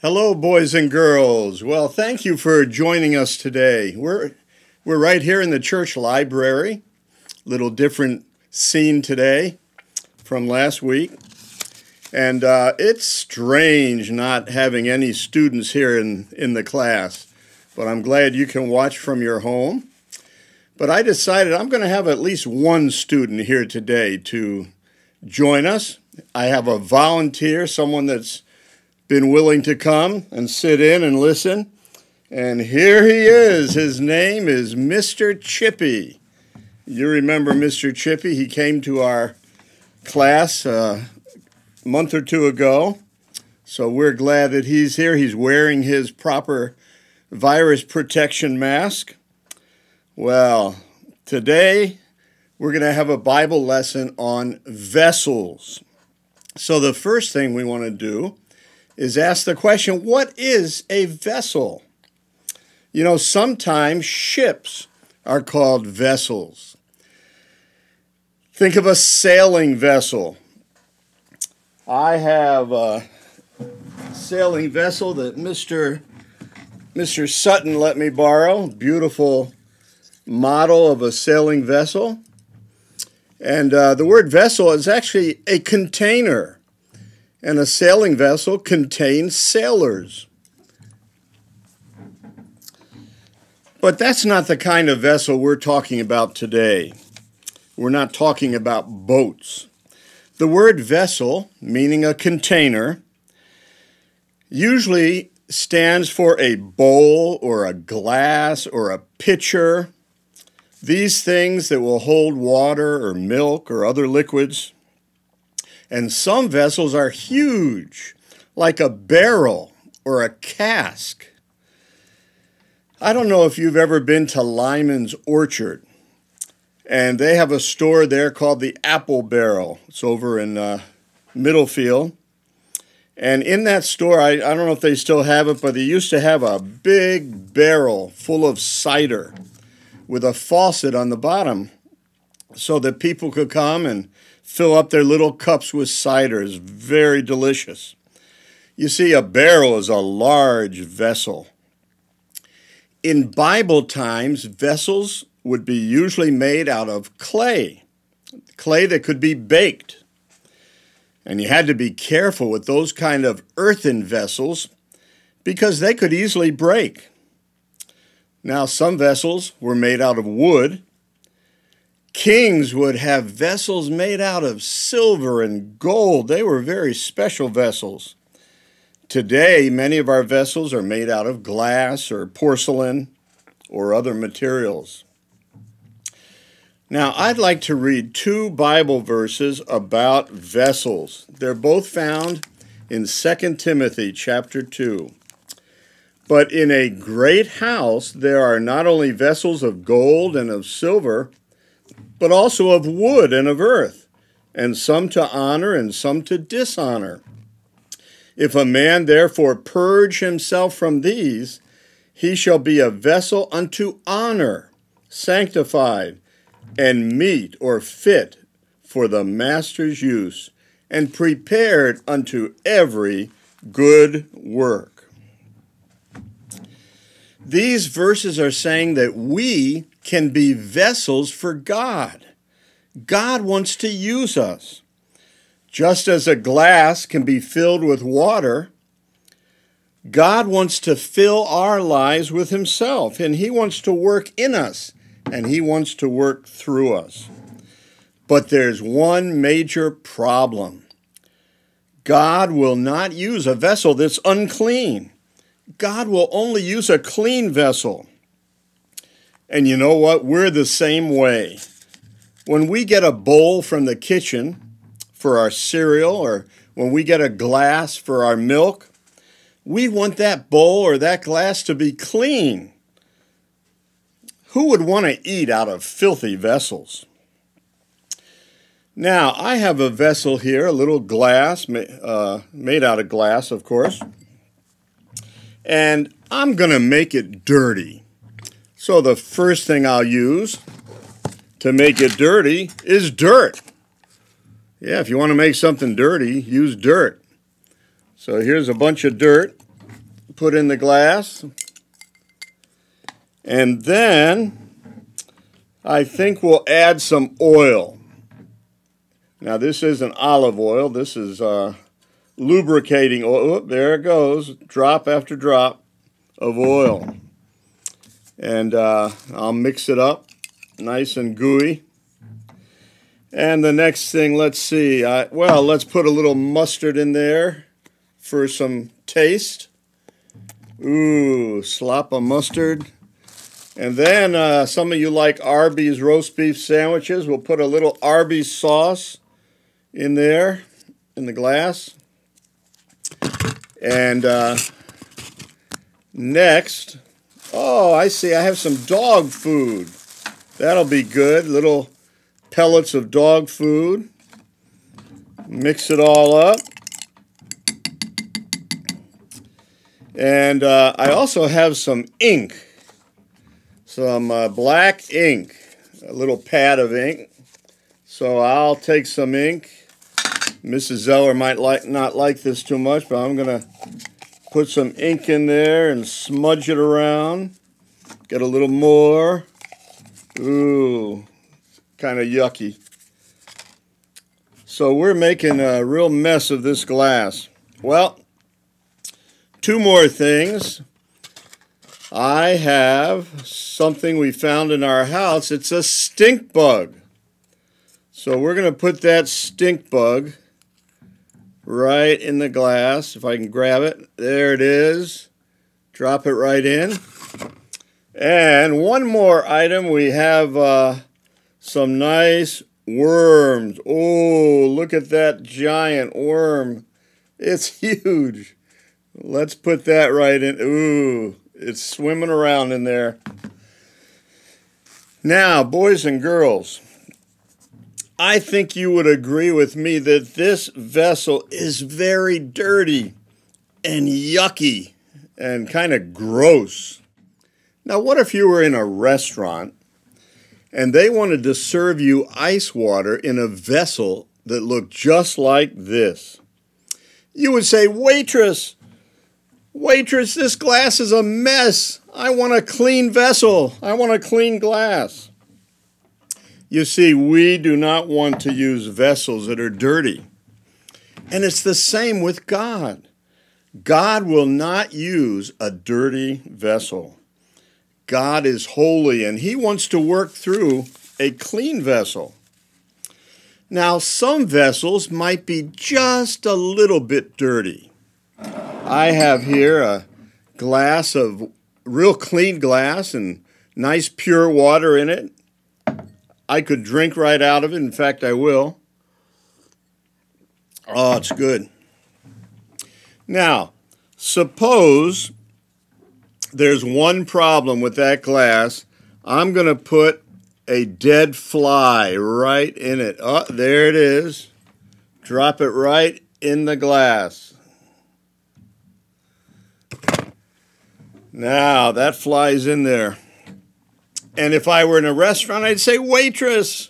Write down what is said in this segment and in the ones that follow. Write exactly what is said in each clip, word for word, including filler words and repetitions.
Hello, boys and girls. Well, thank you for joining us today. We're, we're right here in the church library. Little different scene today from last week. And uh, it's strange not having any students here in, in the class. But I'm glad you can watch from your home. But I decided I'm going to have at least one student here today to join us. I have a volunteer, someone that's been willing to come and sit in and listen. And here he is. His name is Mister Chippy. You remember Mister Chippy? He came to our class uh, a month or two ago. So we're glad that he's here. He's wearing his proper virus protection mask. Well, today we're going to have a Bible lesson on vessels. So the first thing we want to do is ask the question, what is a vessel? You know, sometimes ships are called vessels. Think of a sailing vessel. I have a sailing vessel that Mister Mister Sutton let me borrow. Beautiful model of a sailing vessel. And uh, the word vessel is actually a container. And a sailing vessel contains sailors. But that's not the kind of vessel we're talking about today. We're not talking about boats. The word vessel, meaning a container, usually stands for a bowl or a glass or a pitcher. These things that will hold water or milk or other liquids. And some vessels are huge, like a barrel or a cask. I don't know if you've ever been to Lyman's Orchard, and they have a store there called the Apple Barrel. It's over in uh, Middlefield. And in that store, I, I don't know if they still have it, but they used to have a big barrel full of cider with a faucet on the bottom so that people could come and fill up their little cups with cider. It's very delicious. You see, a barrel is a large vessel. In Bible times, vessels would be usually made out of clay, clay that could be baked. And you had to be careful with those kind of earthen vessels because they could easily break. Now, some vessels were made out of wood. Kings would have vessels made out of silver and gold. They were very special vessels. Today, many of our vessels are made out of glass or porcelain or other materials. Now, I'd like to read two Bible verses about vessels. They're both found in Second Timothy chapter two. But in a great house there are not only vessels of gold and of silver, but also of wood and of earth, and some to honor and some to dishonor. If a man therefore purge himself from these, he shall be a vessel unto honor, sanctified, and meet or fit for the master's use, and prepared unto every good work. These verses are saying that we can be vessels for God. God wants to use us. Just as a glass can be filled with water, God wants to fill our lives with himself, and he wants to work in us, and he wants to work through us. But there's one major problem. God will not use a vessel that's unclean. God will only use a clean vessel. And you know what? We're the same way. When we get a bowl from the kitchen for our cereal, or when we get a glass for our milk, we want that bowl or that glass to be clean. Who would want to eat out of filthy vessels? Now, I have a vessel here, a little glass, uh, made out of glass, of course. And I'm going to make it dirty. So the first thing I'll use to make it dirty is dirt. Yeah, if you want to make something dirty, use dirt. So here's a bunch of dirt. put in the glass. And then I think we'll add some oil. Now this isn't olive oil. This is uh, lubricating oil. Oop, there it goes. Drop after drop of oil. And uh, I'll mix it up nice and gooey. And the next thing, let's see. I, well, let's put a little mustard in there for some taste. Ooh, slop of mustard. And then uh, some of you like Arby's roast beef sandwiches. We'll put a little Arby's sauce in there in the glass. And uh, next, oh, I see. I have some dog food. That'll be good. Little pellets of dog food. Mix it all up. And uh, I also have some ink. Some uh, black ink. A little pad of ink. So I'll take some ink. Missus Zeller might like not like this too much, but I'm going to put some ink in there and smudge it around. Get a little more. Ooh, kind of yucky. So we're making a real mess of this glass. Well, two more things. I have something we found in our house. It's a stink bug. So we're going to put that stink bug right in the glass. If I can grab it. There it is. Drop it right in. And one more item. We have uh, some nice worms. Oh, look at that giant worm. It's huge. Let's put that right in. Ooh, it's swimming around in there. Now, boys and girls, I think you would agree with me that this vessel is very dirty and yucky and kind of gross. Now, what if you were in a restaurant and they wanted to serve you ice water in a vessel that looked just like this? You would say, waitress, waitress, this glass is a mess. I want a clean vessel. I want a clean glass. You see, we do not want to use vessels that are dirty. And it's the same with God. God will not use a dirty vessel. God is holy, and he wants to work through a clean vessel. Now, some vessels might be just a little bit dirty. I have here a glass of real clean glass and nice pure water in it. I could drink right out of it. In fact, I will. Oh, it's good. Now, suppose there's one problem with that glass. I'm going to put a dead fly right in it. Oh, there it is. Drop it right in the glass. Now, that fly's in there. And if I were in a restaurant, I'd say, waitress,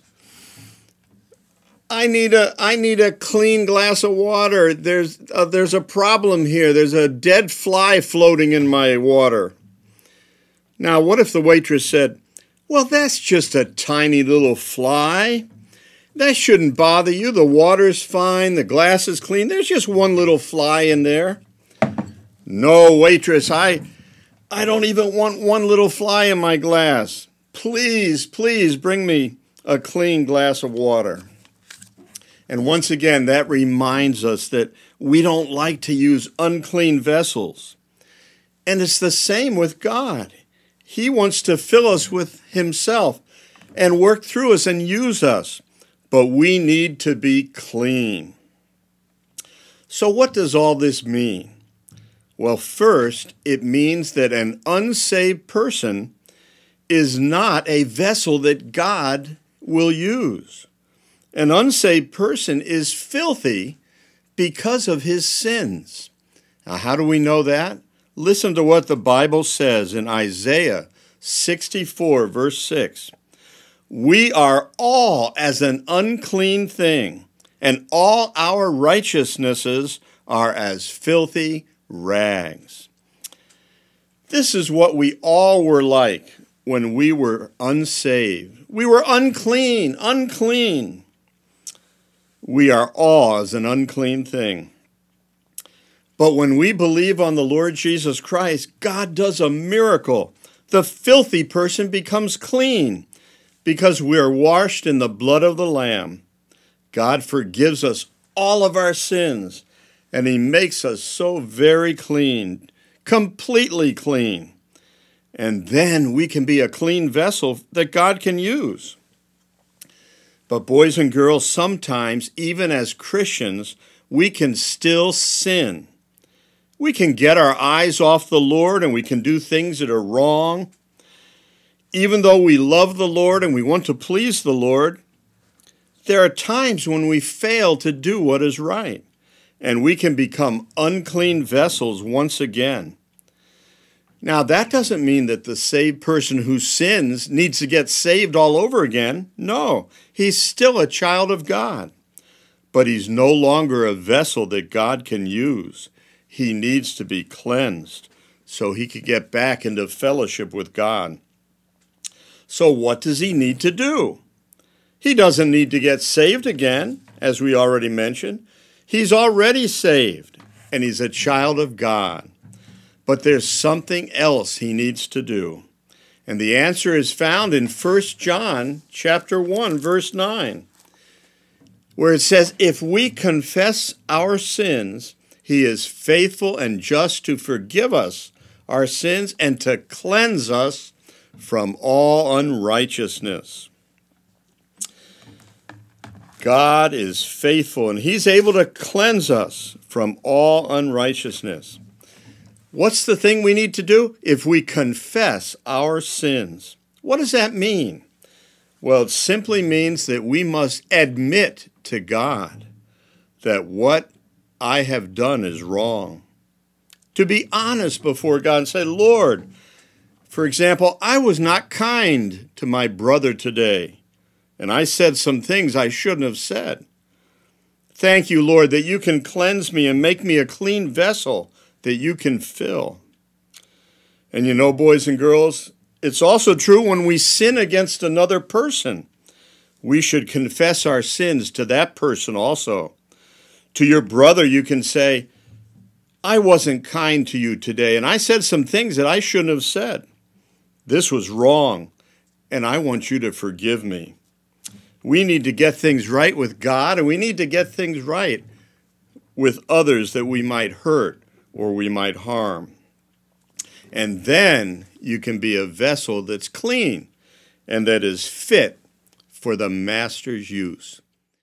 I need a I need a clean glass of water. There's uh, there's a problem here. There's a dead fly floating in my water. Now, what if the waitress said, well, that's just a tiny little fly. That shouldn't bother you. The water's fine. The glass is clean. There's just one little fly in there. No, waitress, I I don't even want one little fly in my glass. Please, please bring me a clean glass of water. And once again, that reminds us that we don't like to use unclean vessels. And it's the same with God. He wants to fill us with himself and work through us and use us. But we need to be clean. So what does all this mean? Well, first, it means that an unsaved person is not a vessel that God will use. An unsaved person is filthy because of his sins. Now, how do we know that? Listen to what the Bible says in Isaiah sixty-four, verse six. We are all as an unclean thing, and all our righteousnesses are as filthy rags. This is what we all were like when we were unsaved. We were unclean, unclean. We are all as an unclean thing. But when we believe on the Lord Jesus Christ, God does a miracle. The filthy person becomes clean because we are washed in the blood of the Lamb. God forgives us all of our sins, and he makes us so very clean, completely clean. And then we can be a clean vessel that God can use. But boys and girls, sometimes, even as Christians, we can still sin. We can get our eyes off the Lord and we can do things that are wrong. Even though we love the Lord and we want to please the Lord, there are times when we fail to do what is right, and we can become unclean vessels once again. Now, that doesn't mean that the saved person who sins needs to get saved all over again. No, he's still a child of God, but he's no longer a vessel that God can use. He needs to be cleansed so he could get back into fellowship with God. So what does he need to do? He doesn't need to get saved again, as we already mentioned. He's already saved, and he's a child of God. But there's something else he needs to do. And the answer is found in First John chapter one, verse nine, where it says, if we confess our sins, he is faithful and just to forgive us our sins and to cleanse us from all unrighteousness. God is faithful, and he's able to cleanse us from all unrighteousness. What's the thing we need to do? If we confess our sins. What does that mean? Well, it simply means that we must admit to God that what I have done is wrong. To be honest before God and say, Lord, for example, I was not kind to my brother today, and I said some things I shouldn't have said. Thank you, Lord, that you can cleanse me and make me a clean vessel that you can fill. And you know, boys and girls, it's also true when we sin against another person. We should confess our sins to that person also. To your brother, you can say, I wasn't kind to you today, and I said some things that I shouldn't have said. This was wrong, and I want you to forgive me. We need to get things right with God, and we need to get things right with others that we might hurt or we might harm. And then you can be a vessel that's clean and that is fit for the master's use.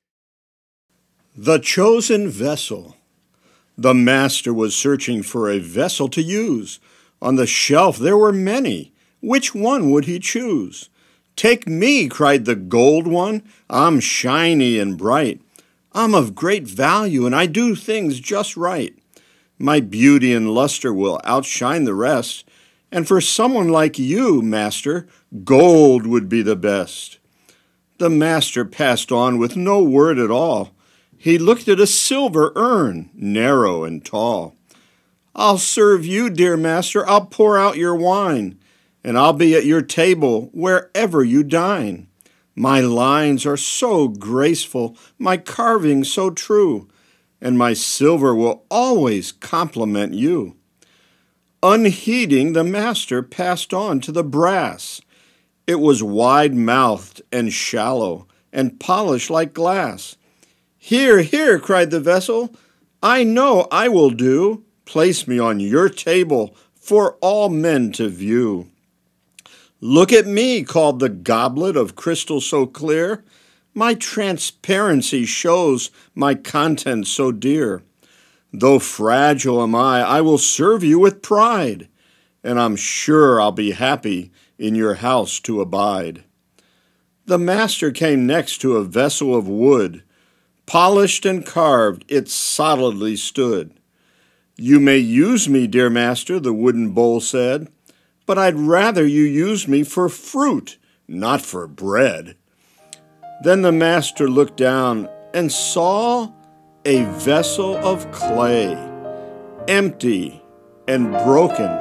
The chosen vessel. The master was searching for a vessel to use. On the shelf there were many. Which one would he choose? Take me, cried the gold one. I'm shiny and bright. I'm of great value, and I do things just right. My beauty and luster will outshine the rest, and for someone like you, master, gold would be the best. The master passed on with no word at all. He looked at a silver urn, narrow and tall. I'll serve you, dear master, I'll pour out your wine, and I'll be at your table wherever you dine. My lines are so graceful, my carving so true, and my silver will always compliment you. Unheeding, the master passed on to the brass. It was wide-mouthed and shallow, and polished like glass. Here, here, cried the vessel, I know I will do. Place me on your table for all men to view. Look at me, called the goblet of crystal so clear. My transparency shows my contents so dear. Though fragile am I, I will serve you with pride, and I'm sure I'll be happy in your house to abide. The master came next to a vessel of wood. Polished and carved, it solidly stood. You may use me, dear master, the wooden bowl said, but I'd rather you use me for fruit, not for bread. Then the master looked down and saw a vessel of clay, empty and broken,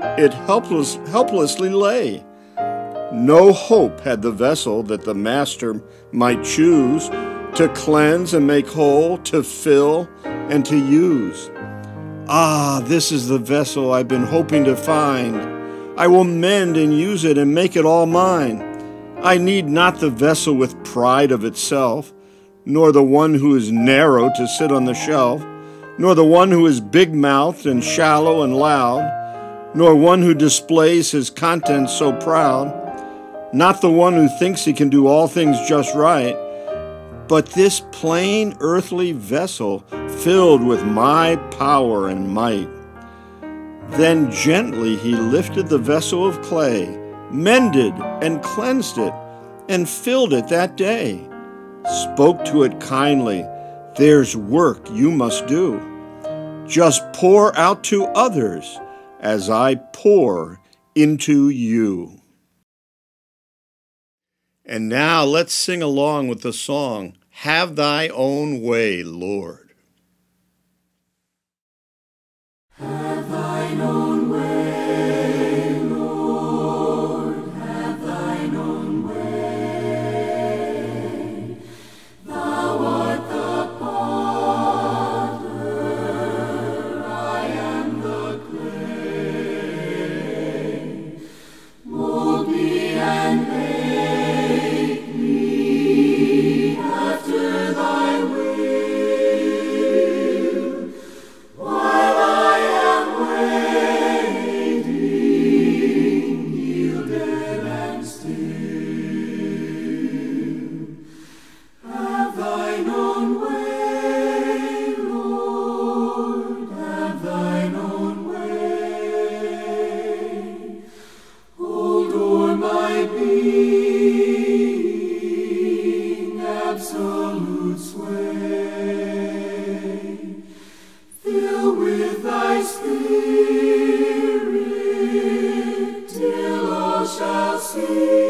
it helpless, helplessly lay. No hope had the vessel that the master might choose to cleanse and make whole, to fill and to use. Ah, this is the vessel I've been hoping to find. I will mend and use it and make it all mine. I need not the vessel with pride of itself, nor the one who is narrow to sit on the shelf, nor the one who is big-mouthed and shallow and loud, nor one who displays his contents so proud, not the one who thinks he can do all things just right, but this plain earthly vessel filled with my power and might. Then gently he lifted the vessel of clay, mended and cleansed it, and filled it that day. Spoke to it kindly, there's work you must do. Just pour out to others as I pour into you. And now let's sing along with the song, Have Thy Own Way, Lord. Have thine own way, Lord, have thine own way. Thou art the potter, I am the clay. Mold me and make me after thy will. Absolute sway, fill with thy spirit till all shall see.